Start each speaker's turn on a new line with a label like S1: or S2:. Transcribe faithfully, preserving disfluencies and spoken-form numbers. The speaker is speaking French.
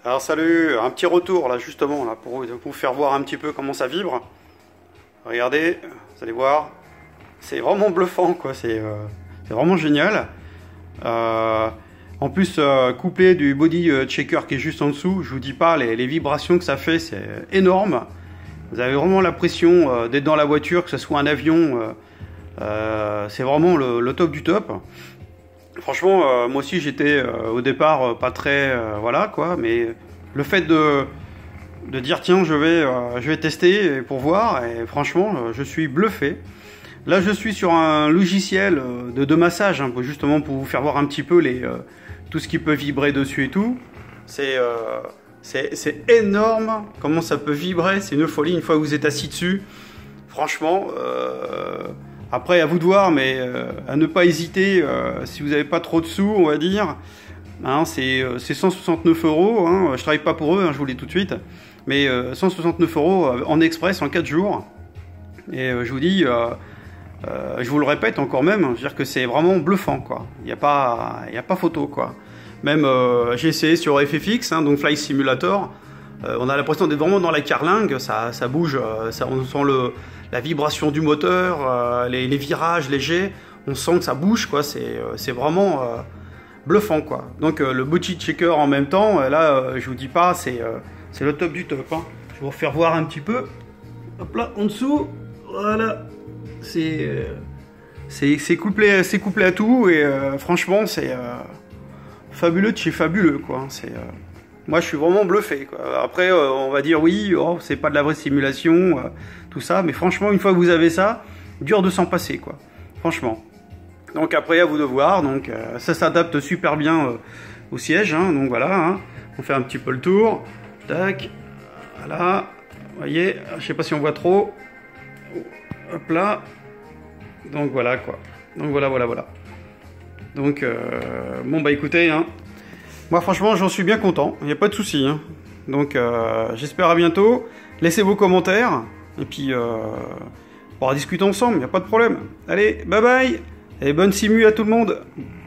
S1: Alors salut, un petit retour là justement là pour vous faire voir un petit peu comment ça vibre. Regardez, vous allez voir, c'est vraiment bluffant quoi, c'est euh, vraiment génial. Euh, en plus euh, couplé du body checker qui est juste en dessous, je vous dis pas les, les vibrations que ça fait, c'est énorme. Vous avez vraiment l'impression euh, d'être dans la voiture, que ce soit un avion, euh, euh, c'est vraiment le, le top du top. Franchement, euh, moi aussi j'étais euh, au départ euh, pas très euh, voilà quoi, mais le fait de, de dire tiens je vais euh, je vais tester pour voir, et franchement euh, je suis bluffé. Là je suis sur un logiciel euh, de, de massage hein, pour, justement pour vous faire voir un petit peu les euh, tout ce qui peut vibrer dessus et tout. C'est euh, c'est énorme comment ça peut vibrer, c'est une folie une fois que vous êtes assis dessus. Franchement. Euh, Après, à vous de voir, mais euh, à ne pas hésiter, euh, si vous n'avez pas trop de sous, on va dire. Hein, c'est cent soixante-neuf euros, hein, je ne travaille pas pour eux, hein, je vous le dis tout de suite. Mais euh, cent soixante-neuf euros en express en quatre jours. Et euh, je vous dis, euh, euh, je vous le répète encore même, je veux dire que c'est vraiment bluffant, quoi. Il n'y a pas, il n'y a pas photo, quoi. Même, euh, j'ai essayé sur F F X, hein, donc Flight Simulator. Euh, on a l'impression d'être vraiment dans la carlingue, ça, ça bouge, euh, ça, on sent le, la vibration du moteur, euh, les, les virages légers, on sent que ça bouge, quoi. C'est euh, vraiment euh, bluffant, quoi. Donc euh, le body checker en même temps, euh, là, euh, je vous dis pas, c'est euh, c'est le top du top. Hein. Je vais vous refaire voir un petit peu. Hop là, en dessous, voilà, c'est euh, c'est couplé, c'est couplé à tout et euh, franchement, c'est euh, fabuleux de chez fabuleux, quoi. C'est euh, Moi, je suis vraiment bluffé, quoi. Après, euh, on va dire oui, oh, c'est pas de la vraie simulation, euh, tout ça. Mais franchement, une fois que vous avez ça, dur de s'en passer, quoi. Franchement. Donc après, à vous de voir. Donc euh, ça s'adapte super bien euh, au siège. Hein, donc voilà. Hein. On fait un petit peu le tour. Tac. Voilà. Vous voyez. Je sais pas si on voit trop. Hop là. Donc voilà, quoi. Donc voilà, voilà, voilà. Donc euh, bon bah écoutez, hein. Moi franchement j'en suis bien content, il n'y a pas de souci. Hein. Donc euh, j'espère à bientôt. Laissez vos commentaires. Et puis euh, on pourra discuter ensemble, il n'y a pas de problème. Allez, bye bye. Et bonne simu à tout le monde.